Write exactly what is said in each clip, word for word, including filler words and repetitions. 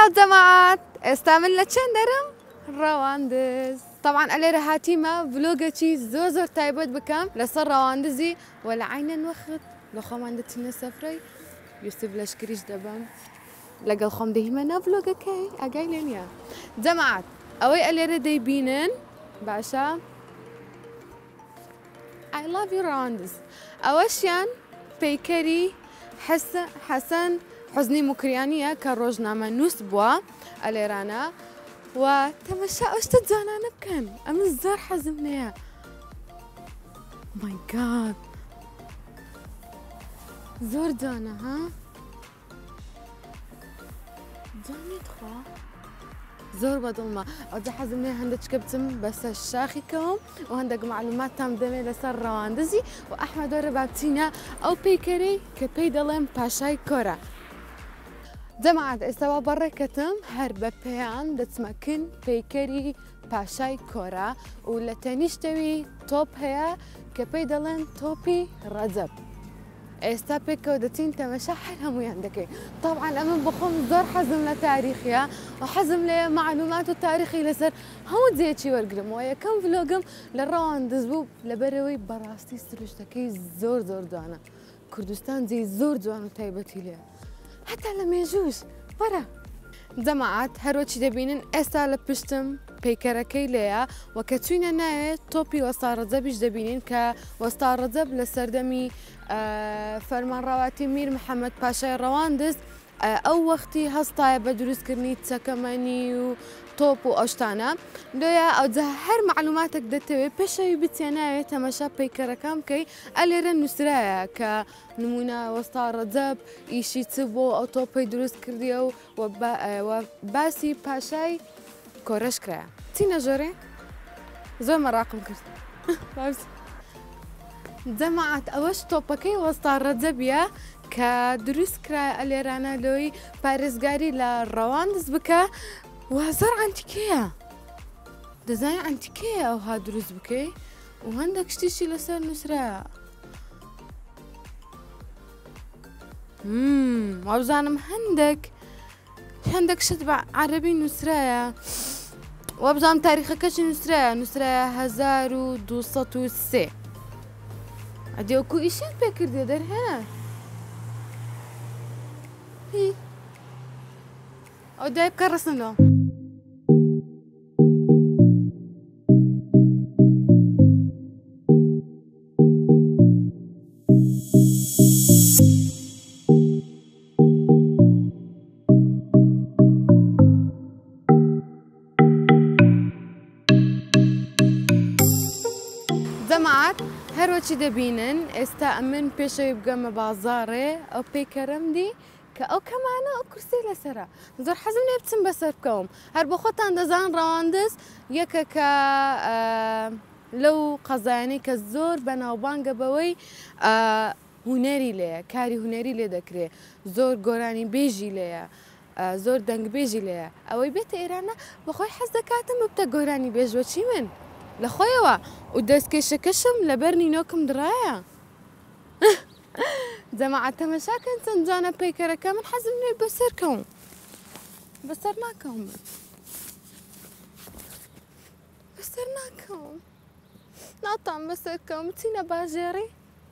جماعات استعملنا چندرم رواندز طبعا علي رهاتيما فلوجتي زور زور تايبت بكم لسر رواندزي ولا عين وقت لو خم عندتنا سفري يوسف لشكريش دبم لقى خم دهما نفلوجا كي اجايلين يا جماعات اوي علي ردي بينن باشا I love you رواندز اوشيان بيكري حسن حسن حزني مكريانية كروجنامة نسبوا اليرانا وتمشى اشتد زانا نبكن ام الزار حزمنايا ماي جاد زور زانا ها زاني تخوا زور بدلما أرجع حزمنايا هندك كبتم بس الشاخيكم وهندك معلومات تام دمي لسر رواندزي واحمد وربابتينا او بيكري كبيدلم باشاي كورا جماعة استوى برا كتم هربا بيان دتسمكن بيكري باشاي كورا ولا تانيشتوي توب هيا كبيدلن توبي رزب استا بيكو دتين تمشى حلهم ويندكي طبعا امن بخوم زور حزم لتاريخيا وحزم لي معلومات التاريخي لسر هم زيتشي ورقلم ويا كم فلوقم للروان دزبوب لبروي براستي سرشتكي زور زور دوانا كردستان زي زور دوانا تايبتي ليه حتى لما يجوش برا جماعات هروتشي دبينن استا لبشتم بيكركي ليا وكتوينا ناي توبي وستارزب دبينن ك وستارزب لسردمي آه فرمان رواتي مير محمد باشا رواندز آه او وقتي هستاي بدروس كرني تسكماني توب واشتانا ليا او هر معلوماتك دتوي بشي بتيانا تمشى بيكركام كي اليرن نسرايا كنمونا وستارزب ايشي تبو او توبي دروس كرديو وبا وباسي باشاي كورش كرا تينا جوري زو مراقم كرت جماعة اوش توبكي وستارزب يا كدروس كرا اليرانا لوي بارزغاري للرواندز بكا وهزار عنتكية دزاين عنتكية او هادروز بكي وهندك شتيشي لسر نسرا امم وابزانم هندك هندك شتبع عربي نسرايا وابزام تاريخ كش نسرايا نسرايا هزار ودوسط وسي عدي اكو اشياء بكر دي در هنا هي او دايب كرسنا جماعات هروتشي دبينن استأمن بيشي بقام بازاري او بيكرم دي او كمان او كرسي لسرا زور حزمني بتم بسركم هربو خوتان دزان رواندز يكا كا آه لو قزاني كالزور بنا وبانقا بوي آه هنري ليا كاري هنري لي دكري زور قراني بيجي ليا آه زور دنگ بيجي ليا اوي بيت ايرانا بخوي حز دكاتم ببتا قراني بيج وشي من لخويوا ودسكي شكشم لبرني نوكم درايا جماعة تمشاكن سنجانا بيكرا كامل حزمني بسركم بسرناكم بسرناكم ناطعم بسركم تينا باجيري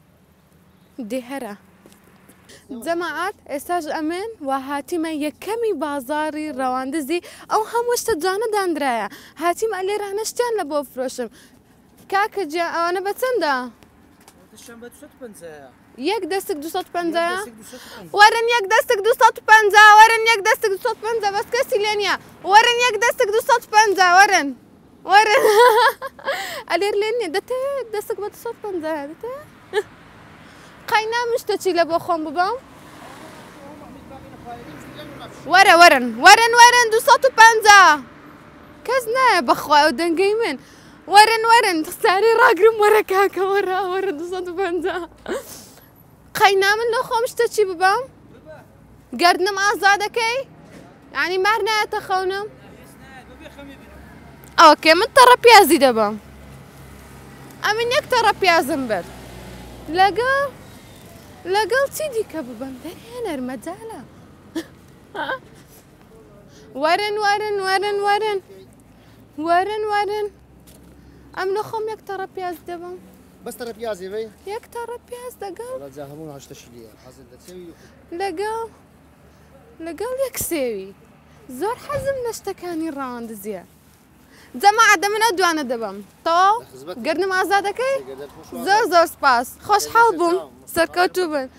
دهرة جماعات استاج أمين وهاتيما يكمي بازاري رواندزي أو هم وشتجانا داندرايا هاتيما اللي راه نشتان لبو فروشم كاك جا أنا بتسندا الشام دوسات بنزا يك دستك دوسات بنزا ورن يك دستك دوسات بنزا ورن يك دستك دوسات بنزا بس كسي لينيا ورن يك دستك دوسات بنزا ورن ورن ألير لينيا دته دستك دوسات بنزا دته قينا مش تشي لبو خون ببام ورا ورن ورن ورن دوسات بنزا كزنا بخوا ودن جيمن ورن ورن تختاري راقرم ورا كاكا ورا ورا دوسات بنزا قينا من لو خمش تشي ببام قردنا مع زادكي يعني مارنا تخونم اوكي من ترى بيازي دبام امن يك ترى بيازم بر لقى لقى تيدي كببام در هنا المجالة ورن ورن ورن ورن ورن ورن ام لخم یک ترى پیاز دبم بس ترى بيازي بي یک ترى پیاز دقل لا زاهمون هاش تشليه حازل تسوي لقل لقل یک سوي زور حزم نشتكاني راندزيا جماعة دمنا دوانا دبم طو قرن ما زادكي زور زور سباس خوش حال بوم سركوتو بن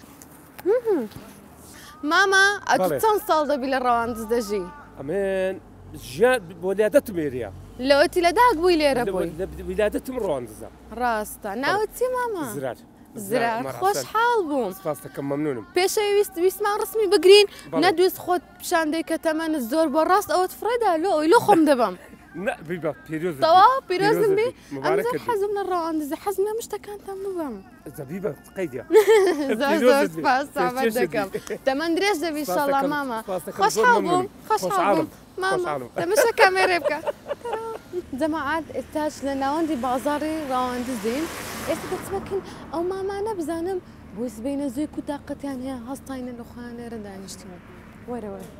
ماما اكو تن صالدة بلا راندز دجي امين جا ولادت ميريا لو انت لداك بوي ليرة بوي ولادت مروندزا راستا ناوتي ماما زرار زرار خوش حال بوم سپاسەکەم مەمنونم پێشەوی ویست ویستمان ڕسمی بگرین نەدوێست خۆت پیشاندەی کە تەمەنت زۆر بۆ ڕاست ئەوەت فڕێدا لۆ ئەوی لۆ خۆم دەبم بیبە پیرۆز تەواو پیرۆزم بێ ئەم زۆر حەزم لە ڕەواندزە حەزم لە مشتەکانتان ببەم زەبیبە قەیدە زۆر زۆر سپاس سامەت دەکەم تەمەند درێژ دەبی ئینشەڵڵا ماما خۆش حاڵ بووم خۆش حاڵ بووم ماما دەمەشە کامێرێ بکە جەماعەت ئێستاش لە ناوەندی بازاڕی ڕەواندزین ئێستا دەچمەکەن ئەو مامانە بزانم بۆی سبەینە زوی کوتاقەتیان هەیە هەستاینە لە خۆیان لێرە دانیشتنەوە وەرە وەرە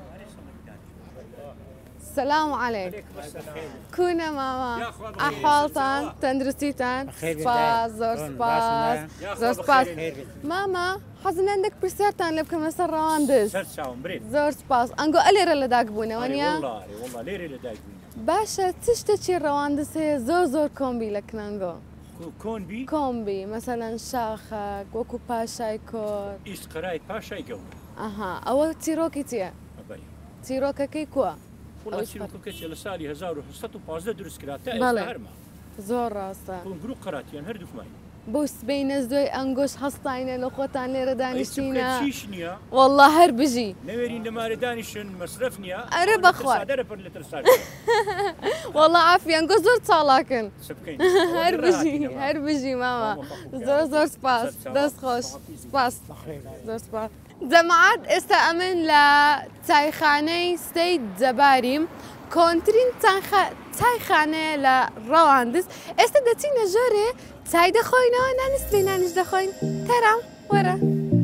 السلام عليكم كونا ماما أحوالتان تندرسيتان سباس زور سباس زور سباس ماما حزن عندك برسالتان لبكم مسر رواندز زور سباس أنقو أليرا لداك بونا ونيا والله والله ليري لداك بونا باشا تشتكي الرواندز هي زور زور كومبي لك نانقو كومبي كومبي مثلا شاخك وكو باشاي كور إيش قراية باشاي جو أها أو تيروكي تيا تيروكا كي كوا والله شي وكو كتشي لسالي هزار وحصة وبازده درس كرات بله زور راستا كون جروب قراتيان هردوك ماي بوس بين زوي انقوش هستاينه لخوتان ليرة دانشتينا شيشنيا والله هر بجي نويرين دمار دانشن مصرفنيا أرب أخوات لتر والله عافية انقوش زور تصالاكن سبكين هر بجي هر بجي ماما زور زور سباس دست خوش سباس زور سباس جماعات استأمن لتايخاني ستيت زباريم كونترين تايخانه لرواندز استا دتينا جوري تاي دخوينا نانس بينانش دخوين ترام ورا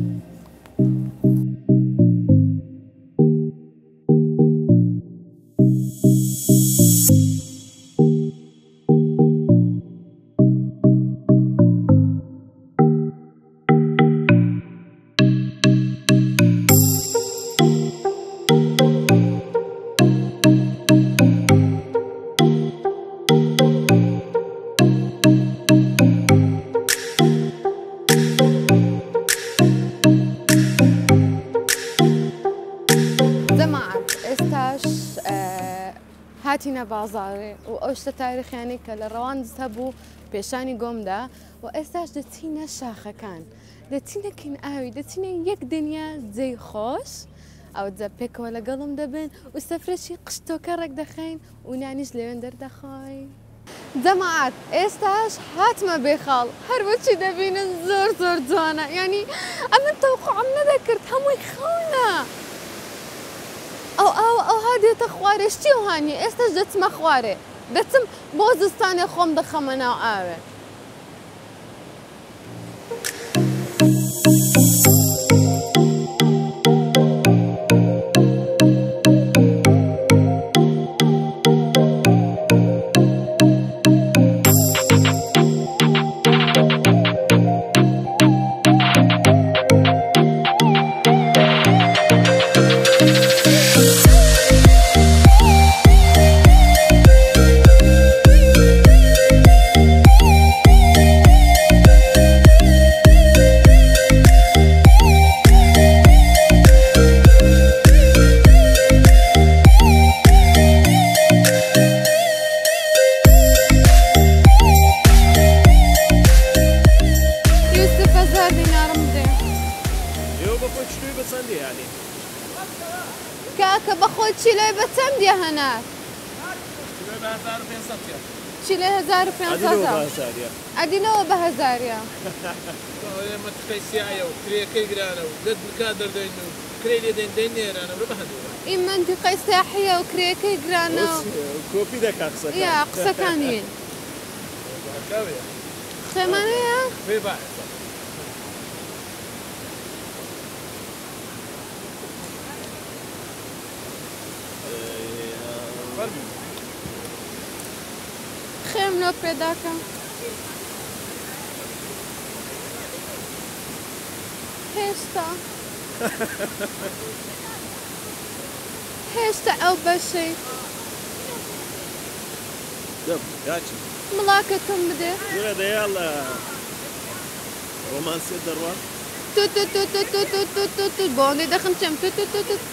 هاتينا بازاري وأوشتا تاريخ يعني كلا رواندز هبو بيشاني قومدا وإستاش دتينا شاخة كان دتينا كين آوي دتينا يك دنيا زي خوش أو دزا بيك ولا قلم دبن وسفرشي قشتو كرك دخين ونعنيش لين در دخاي جماعات إستاش هاتما بيخال هربوشي دبين زور زور جوانا يعني أما التوقع عم ذكرت همو يخونا أو أو أو هذه تخواري شتي وهاني إستاش دتم خواري دتم بوزستاني خوم دخمنا وآوي كاكا بخوت شيلي بتسند يا هناك شيلي بهزار وبينصت يا شيلي هزار وبينصت أدينو بهزار يا ما تخيسي عيا وكري كي جرانا وزد مكادر دينو كري لي دين ديني أنا بربحدو إما أنت قيس ساحية وكري كي جرانا كوبي دك أقصى يا أقصى كانين خيمانية في بعض خێم لۆ پێداکەم هێشتا هێشتا ئەو بەشەی Kaçın. مڵاکەتم بدێ Burada yalla. Romansı darwa. تو تو تو تو تو تو تو تو تو بۆنێ دەخم چەم تو تو تو تو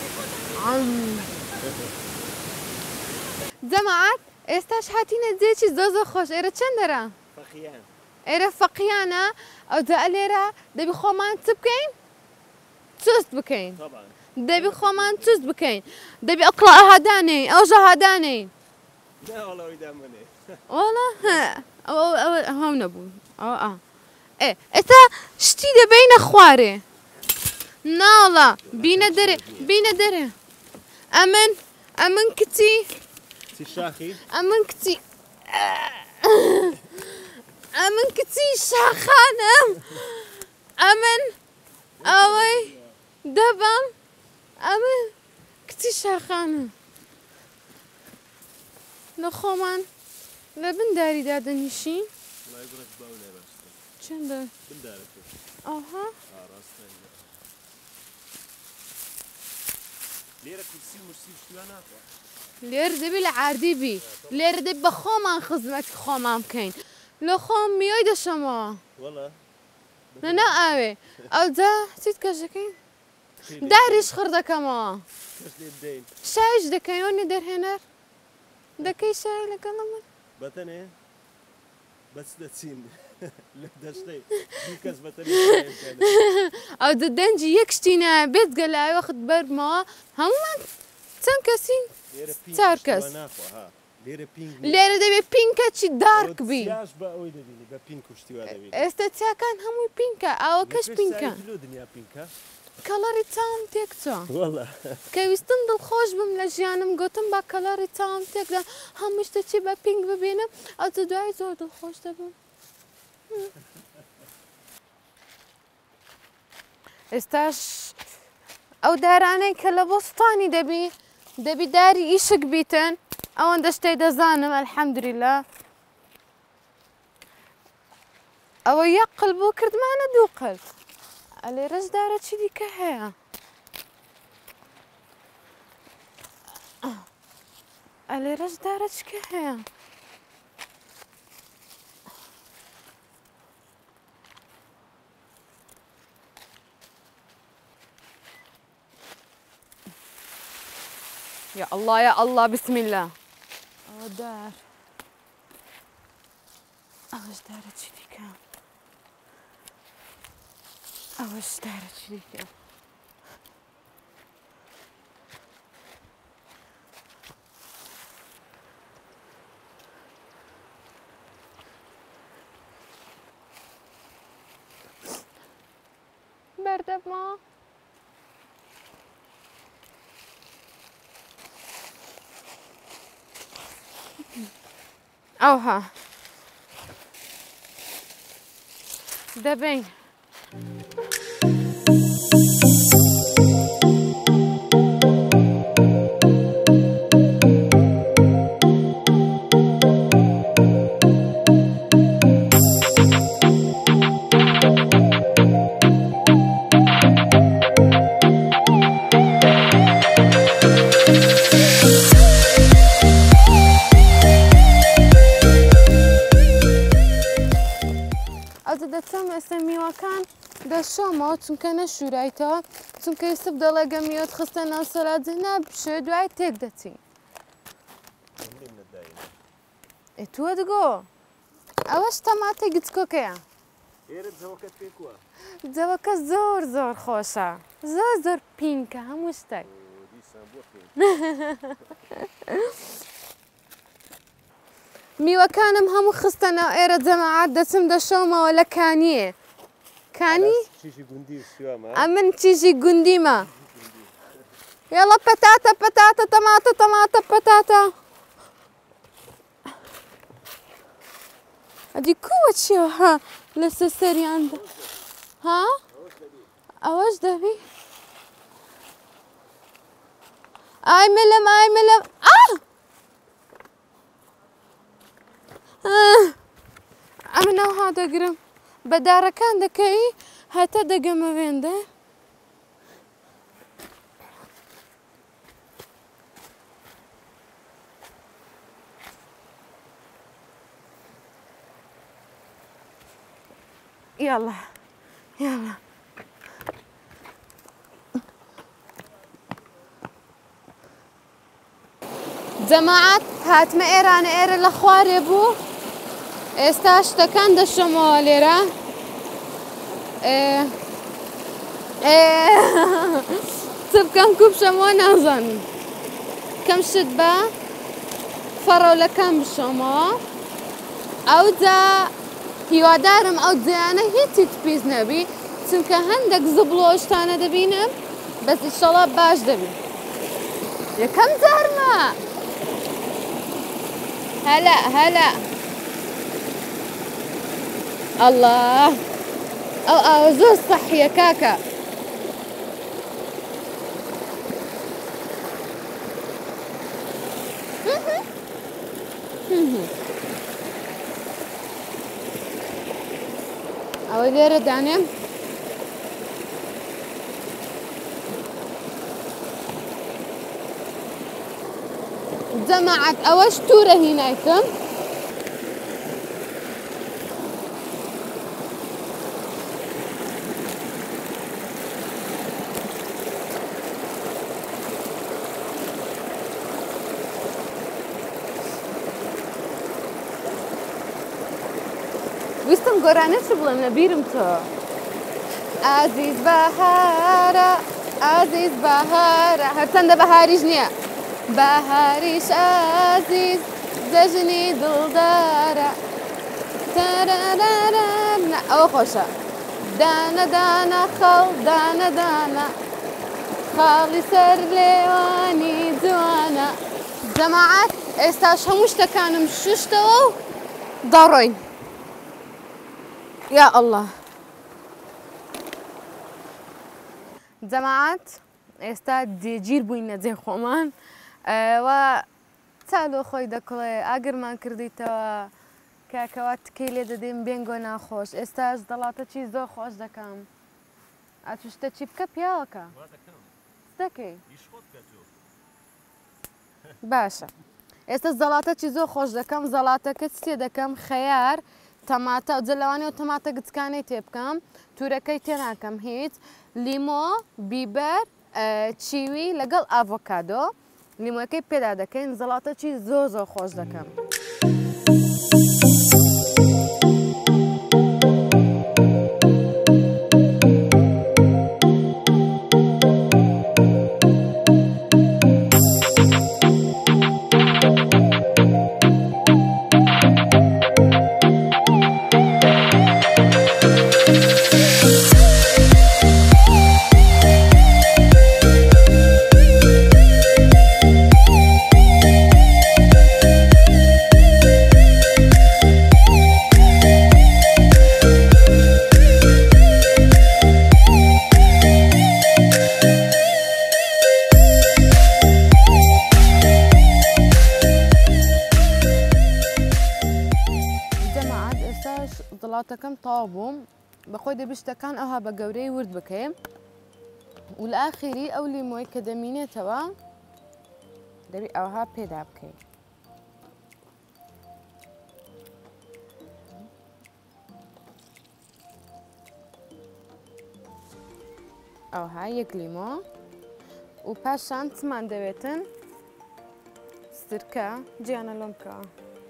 جەماعەت ئێستاش هاتینە جێکی زۆ زۆر خۆش ئێرە چەندەرە Fakiyan. ئێرە فەقیانە ئەوجا لێرە دەبی خۆمان چ بکەین چست بکەین Taban. دەبی خۆمان چست بکەین دەبی ئەقڵ ئەهادانەی ئەوژە هادانەی Ne ola uydam bunu. وڵا ئەوە ئەوە هەم نەبوو ئەوە ئا ئێ ئێستا شتی دەبینە خوارێ ناڵە بینە دەرێ بینە دەرێ ئەمن ئەمن کچی Si şahi. ئەمن کچی ئەمن کچی شاخانم ئەمن ئەوەی دەبم ئەمن کچی شاخانم لە خۆمان لە بن داریدا دەنیشین Olay burası böyle başladı. چەندە Kim davet et? ئەها Arasında. Lera kursi mursi üstüne akwa. لێر دەبی لە عاردی بی لێرە دەبی بە خۆمان خزمەتی خۆمان بکەین لە خۆم میۆی دەشەمەوە Valla. نەنا ئاوێ ئەوجا چیت کەشەکەین داریش خڕ دەکەمەوە Kaçlayıp değil. شایش دەکەیۆنی دەرهێنەر دەکەی شای لەگەڵم Batane. Bası da Çin. Lefdaştay. Bir kez batane şahit yani. ئەو دەنجی یەک شتینە بێت گەلای وەخت بەرمەوە هەمومان چەند کەسین Lera pink Çar üstüne kız. akwa ha. Lera pink. لێرە دەبێت پینکەچی دارک بی Siyah ba oyda bini. Ba pink uçtuya da bini. ئێستا چاکان هەمووی پینکە ئەوە کەش پینکە Biliyordun ya pink ha. کەڵەری چاوم تێکچۆ Valla. کەویستم دڵخۆش بم لە ژیانم گوتم با کەڵەری چاوم تێکدا هەموو شتێکی بە پینک ببینم ئەوجا دوای زۆر دڵخۆش دەبم ئێستاش ئەو دارانەی کە لە بۆستانی دەبی دەبی داری ئیشک بیتن ئەوەندە شتەی دەزانم ئەلحەمدولیلا ئەوە یەک قڵب بوو کردمانە دوو قەلب ئەلێرەش دارە چی دیکە هەیە ئەلێرەش دارە چکە هەیە يا الله يا الله بسم الله أو دار أوش دارت شديكا أوش دارت شديكا باردة ما أوها دبين میوەکان دەشۆمەوە چونکە نەشوورایتەوە چونکە ئێستا دەڵێگە میوەت خستە ناو سەلاجێنا شوێ دوای تێک دەچین تۆ دگۆ ئەوەش تەماتێ گچکۆکەیە جەوەکە زۆر زۆر خۆشە زۆر زۆر پینکە هەموو شتێک میوەکانم هەموو خستەنە ئێرە جەماعەت دەچم دەشۆمەوە لە کانیێ کانی ئەمن چیژی گوندیمە یاڵە پەتاتە پەتاتە تەماتە تەماتە پەتاتە ئەدی کووە چیە ها لەسەر سەریان ها ئەوەش دەبی ئای ملم ئای ملم ئا ئەمە ناوها دەگرم بە دارەکان دەکەی هەتا دەگەمە وێندە يلا يلا جەماعەت هاتمە ئێرانە ئێرە لە خوارێ بوو ئێستا شتەکان دەشەمەوە لێرە چ بکەم کوبشەمەوە نازانم کەم شت بە فەڕەولەکان بشەمەوە ئەوجا هیوادارم ئەو جیانە هیچی پیس نەبی چونکە هەندێک زبڵۆ شتانە دەبینم بەس ئیشەڵا باش دەبی یەکەم جارمە هەلا هەلا الله ئەو ئەوە زۆر سەحیە کاکە ئەوە لێرە دانێم جەماعەت ئەوەش توورە هینایکەم ویستم گۆرانە چ بڵێم نەبیرم تۆ ئازیز بەهارە ئازیز بەهارە هەرچەندە بەهاریش نییە بەهاریش ئازیز جەژنی دڵدارە ئەوە خۆشە دانە دانە خەڵ دانە دانە خاڵی سەر لێوانی جوانە جەماعەت ئێستاش هەموو شتەکانم شوشتەوە و دەڕۆین يا الله جەماعەت ئێستا دێگیر بووینە جێ خۆمان و چالۆ خۆی دەکڵێ ئاگرمان کردیتەوە کاکەوە تکەی لێ دەدەین بێنگۆ ناخۆش ئێستاش دەڵاتەکی زۆر خۆش دەکەم ئاتوشتە چی بکە پیاوەکە دەکەی باشە ئێستا زەڵاتەکی زۆر خۆش دەکەم زەڵاتەکە چێ دەکەم خەیار تەماتە و جەلەوانی و تەماتە گچکانەی تێ بکەم توورەکەی تێ ناکەم هیچ لیمۆ بیبەر چیوی لەگەڵ ئاڤۆکادۆ لیمۆەکەی پێدا دەکەین زەڵاتەکی زۆر زۆر خۆش دەکەم دڵاتەکەم تاوا بووم بەخۆی دەبی شتەکان ئەوها بە گەورەی ورد بکەین و لە ئاخری ئەو لیمۆی کە دەمینێتەوە دەبی ئەوها پێدا بکەین ئەوها یەک لیمۆ و پاشان چمان دەوێتن سرکە گیانە لۆم بکەوە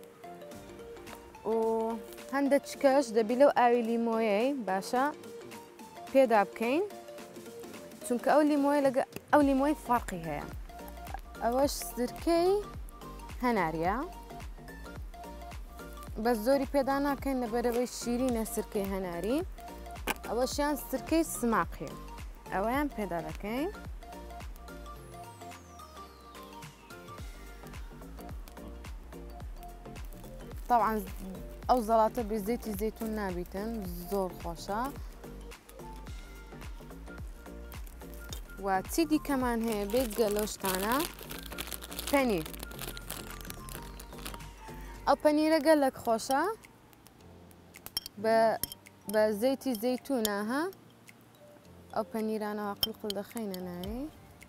و هەندێک چکەش دەبی لەو ئاوی لیمۆیەی باشە پێدا بکەین چونکە ئەو لیمۆی لەگە ئەو لیمۆی فەرقی هەیە ئەوەش سرکەی هەناریە بەس زۆری پێدا ناکەین لەبەرەوەی شیرینە سرکەی هەناری ئەوەشیان سرکەی سماقی ئەوەیان پێدا دەکەین طبعا ئەو زەڵاتە بێزەیتی زەیتون نابیتن زۆر خۆشە و چی دیکەمان هەیە بێت گەلۆ شتانە پەنیر ئەو پەنیرە گەلێک خۆشە بە بە زەیتی زەیتونە ها ئەو پەنیرانەوە قڵقڵ دەخەینە ناوی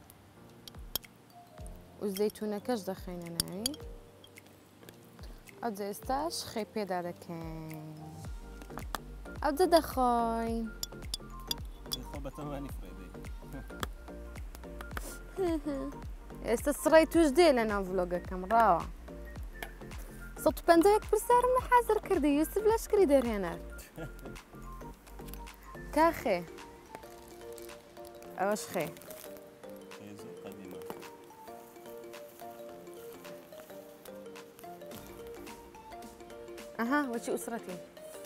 و زەیتونەکەش دەخەینە ناوی ئەو جا ئێستاش خێ پێدا دەکەین ئەو جا دەخۆین خۆ بەتەمانی فرێدەی ئێستا سڕای توش دێ لە ناو ڤلۆگەکەم ڕاوە سەد و پەنجاوێک پرسیارم لە حازر کردی یوسف لەشکری دەرهێنەر کاخێ ئەوەش خێ زۆر قەدیمە ئەها وەچی ئوسرەتی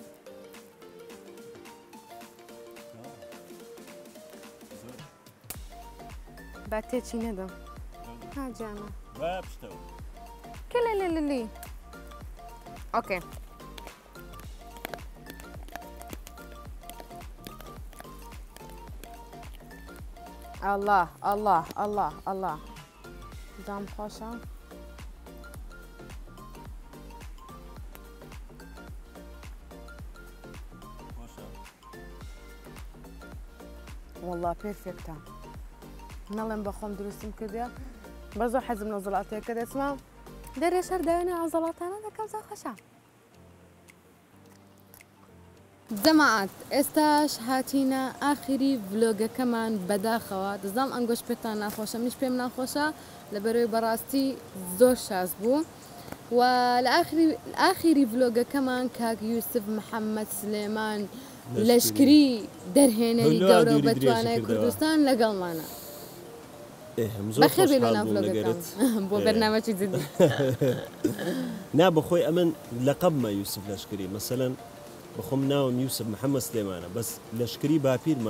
با تێچی نەدەم ها جانە با پشتەوە کە لە لە لەلی ئۆکێ الله الله الله الله دام خۆشە والله پێرفێکتە نەڵێم بە خۆم دروستم کردیا بە زۆر حەزم لە زەڵاتەیەکە دەچمە دەرێ شەر داوێنێ ئەو زەڵاتانە دەکەم زۆر خۆشە جەماعەت ئێستاش هاتینە ئاخری ڤلۆگەکەمان بەداخەوە دەزانم ئەنگۆش پێتان ناخۆشە منیش پێم ناخۆشە لەبەرەوەی بەڕاستی زۆر شاز بوو و لە ئاخری ڤلۆگەکەمان کاک یوسف محەممەد سلێمان لەشکری دەرهێنەری گەورە و بەتوانای کوردستان لەگەڵمانە بەخێر بێ لە ناو ڤلۆگەکەم بۆ بەرنامەی جدی نا بەخۆی ئەمن لەقەبمە یوسف لەشکری مەسەلەن بخۆم ناوم یوسف محەممەد سلێمانە بەس لەشکری باپیرمە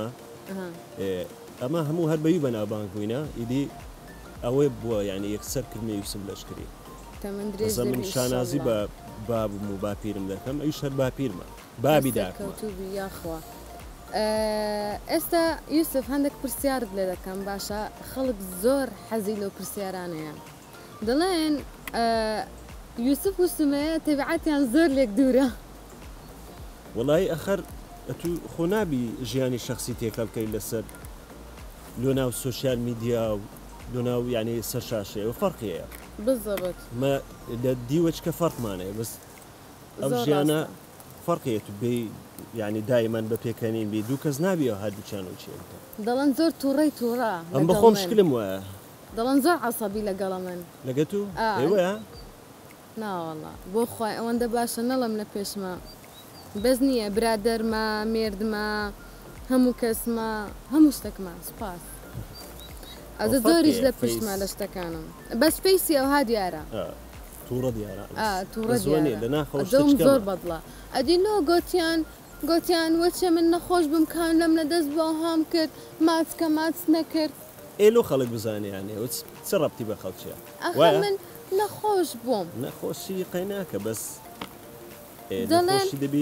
ئەمە هەموو هەر بەوی بەناوبانگ بووینە ئیدی ئەوەی بووە یعنی یەکسەر کردمە یوسف لەشکری من شانازی بە بابم و باپیرم دەکەم ئەویش هەر باپیرمە بابی داکەم یاخوا ئێستا یوسف هەندێک پرسیارت لێ دەکەم باشە خەڵک زۆر حەزی لەو پرسیارانەیە دەڵێن یوسف و سومەیە تەبیعەتیان زۆر لێک دوورە وڵی ئەخەر ئەتو خۆ نابی ژیانی شخصی تێکە بکەیت لەسەر لۆ ناو سوۆسیال میدیا و لۆ ناو یعنی سەر شاشەیە و فەرقیەیە بزەبت مە لە دیوەچکە فەرقمانەیە بەس ئەو ژیانە فەرقیە تو بێ یعنی دایمان بە پێکەنین بێ دوو کەس نابیەوە هەردووچیان و چێتە دەڵێن زۆر تووڕەی تووڕە ئەم بە خۆم شکلم وایە دەڵێن زۆر عەسەبی لەگەڵە من لەگە تو ئێوەیە ناوەڵا بۆ خۆی ئەوەندە باشە نەڵم لە پێشمە بەس نییە برادەرمە مێردمە هەموو کەسمە هەموو شتێکمە سوپاس ئەزە زۆریش لە پشتمە لە شتەکانم بەس فەیسی ئەوها دیارە تووڕە دیارە تووڕە لە ناخەوە زۆر بەدڵە ئەدی لۆ گوتیان گوتیان وەچە من نەخۆش بمکان لەم لە دەست بۆ هام کرد ماچکە ماچ نەکرد ئێلۆ خەڵک بزانیانێ چ ڕەبتی بە خەڵکیە من نەخۆش بووم نەخۆشی قەیناکە بەس نەخۆشی دەبی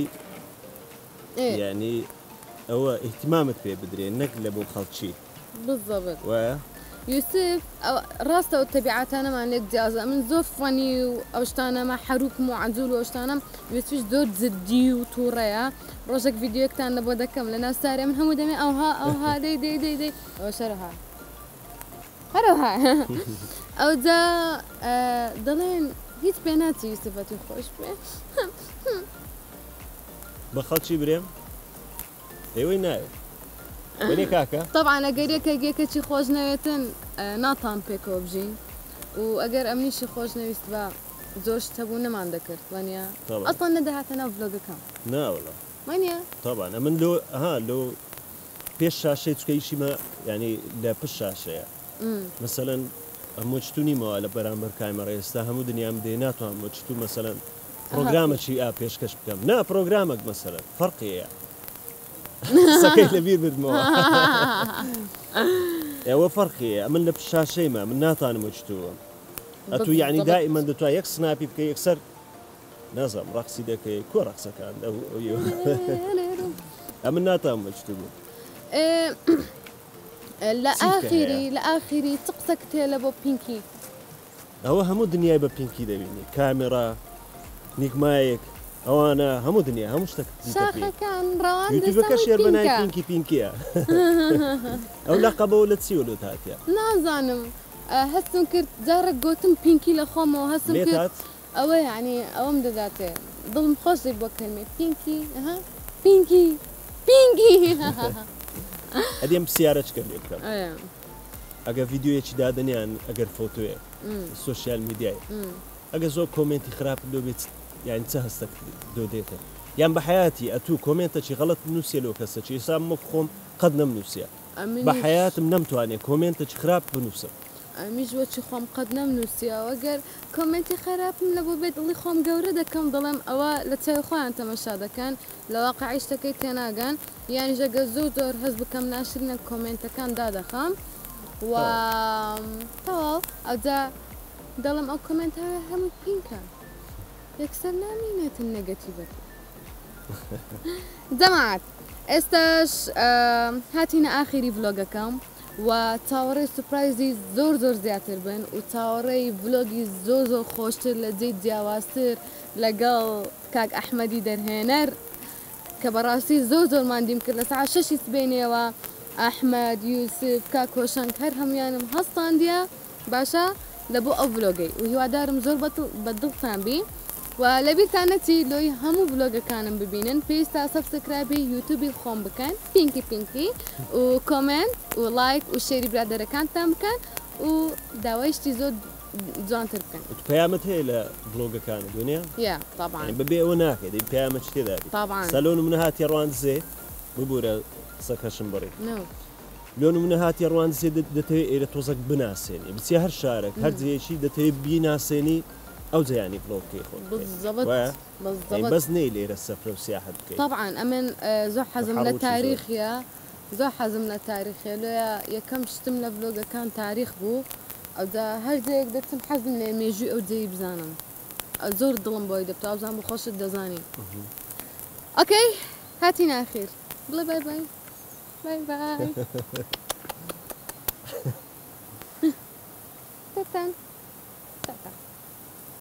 یعنی ئەوە ئیحتیمامت پێ بدرێن نەک لە بۆ خەڵکی بزەبت وایە یوسف ڕاستە و تەبیعاتانەمان لێک جیازە من زۆر فەنی و ئەو شتانەمە حەروکم و عەجوول و ئەو شتانەم یوسفش زۆر جددی و تووڕەیە ڕۆژێک ڤیدیۆکتان لە بۆ دەکەم لە ناو سارێ من هەموو دەمێ ئەوها ئەوها دەی دەی دەی دەی ئەوە شەرها هەرەوها ئەو جا دەڵێن هیچ پێ ناچی یوسفەتی خۆش پێ بە خەڵکی برێم ئێوەی ناوێت وێنێ کاکە طبعا ئەگەر یەکە گێکەچی خۆش نەوێتن ناتان پێکەوە بژین و ئەگەر ئەمنیشی خۆش نەویست بە زۆر شت هەبوو نەمان دەکرد وانە ئەسڵان نەدەهاتە ناو ڤلۆگەکەم ناوەڵە وانە طبعا ئەمن لۆ ئەها لۆ پێش شاشەی چکەیشیمە ینی لە پشت شاشەیە مەسەلەن هەموو چتونیمەوە لە بەرامبەر کامێرە ئێستا هەموو دنیام دێ ناتوان بۆ چتو مەسەلەن پرۆگرامەکی ئا پێشکەش بکەم نا پرۆگرامێک مەسەلەن فەرقیەیە سەکەی لەبیر بردمەوە ئێوە فەرقیە من لە شاشەیمە من ناتانم وەچتووە ئەتو یعنی دائیمەن دەتوانێت یەک سناپی بکە یەکسەر نازانم ڕەقسی دەکەی کۆ ڕەقسەکان ئەمن ناتان وەچتو بوو لە ئاخیری لە ئاخیری چ قسەک تێ لە بۆ پینکی ئەوە هەموو دنیای بە پینکی دەبینی کامێرا نیکمایەک ئەوانە هەموو دنیا هەموو شتێک شاخەکان ڕەوان یوتیوبەکە شێر بە ناوی پینکە پینکی پینکیە ئەو لەقەبەوە لە چی لۆ هاتیە نازانم هەستم کرد جارێک گوتم پینکی لە خۆمەوە هەستم لێت کرد هات ئەوە یعنی ئەوەم دەداتێ دڵم خۆشی بۆ کەلمێ پینکی ها پینکی پینکی ئەدێم پرسیارەچکە لێ بکەم ئەیە ئەگەر ڤیددیوەیەکی دادنیان ئەگەر فۆتوێ سوۆسیال میدیای ئەگە زۆر کۆمنتی خراپ دۆ بێت یان چه هەستە دۆ دێتە یان بە حیاتی ئەتوو کۆمنتەکی غەڵت نووسێ لەو کەسەکی ئێسا مە خۆم قەت نەمنووسە بە حیاتم نەمتوانێت کۆمنتەکی خراپ بنووسم ئەمیش وەچی خۆم قەت نەمنووسیەوە گەر کۆمنتی خراپم لە بۆ بێت دڵی خۆم گەورە دەکەم دەڵێم ئەوە لە چای خۆیان تەمەشا دەکەن لە واقعی شتەکەی تێناگەن یان ژەگە زوو زۆر هەز بکەم ناشرینە کۆمنتەکان دادەخەم و تەواو ئەوجا دەڵم ئەو کۆمنتەوە هەموو پینکە یەکسەر نامینێتن نەگەتیڤەکە جەماعەت ئێستاش هاتینە ئاخری ڤلۆگەکەم و چاوەڕێی سوپرایزی زۆر زۆر زیاتر بن و چاوەڕێی ڤلۆگی زۆر زۆر خۆشتر لە جێی جیاوازتر لەگەڵ کاک ئەحمەدی دەرهێنەر کە بەڕاستی زۆر زۆرمان دیم کرد لە ساعت شەشی سبێنێەوە ئەحمەد یوسف کاک کۆشنگ هەر هەمویانم هەستاندیە باشە لە بۆ ئەو ڤلۆگەی و هیوادارم زۆر بەدڵتان بی و لەبیرتان نەچی لۆی هەموو ڤلۆگەکانم ببینن پێویستە سەبسکرایبی یوتیوبی خۆم بکەن پینکی پینکی و کۆمنت و لایک و شێری برادەرەکانتان بکەن و داوایشتی زۆر جوانتر بکەن پەیامەت هەیە لە ڤلۆگەکانە دنیا یا طبعا بەبێ ئەوە ناکەێت دەی پەیامەت شتێداری طبعا سەلۆن منە هاتی ڕوانزێ ببوورە سەکەشم بڕێ نو لۆن منە هاتی ڕوانزێ دەتەوێت ئێرە تۆزەک بناسێنی بچە هەر شارێک هەر جێکی دەتەوێت بیناسێنی ئەو جیانی بڵۆکەی خۆ بالضبط بالضبط بەس نەی لێرە سەفرە و سیاحت بکەیت طبعا ئەمن زۆر حەزم لە تاریخە زۆر حەزم لە تاریخە لێە یەکەم شتم لە ڤلۆگەکان تاریخ بوو ئەودا هەر جەیەک دەچم حەزم لێ مێژووی ئەو جێی بزانم زۆر دڵم بۆی دەبتا بزان بۆ خۆشت دەزانی ئۆکەی هاتی ناخیر بڵێ بای بای بای بای تەتەن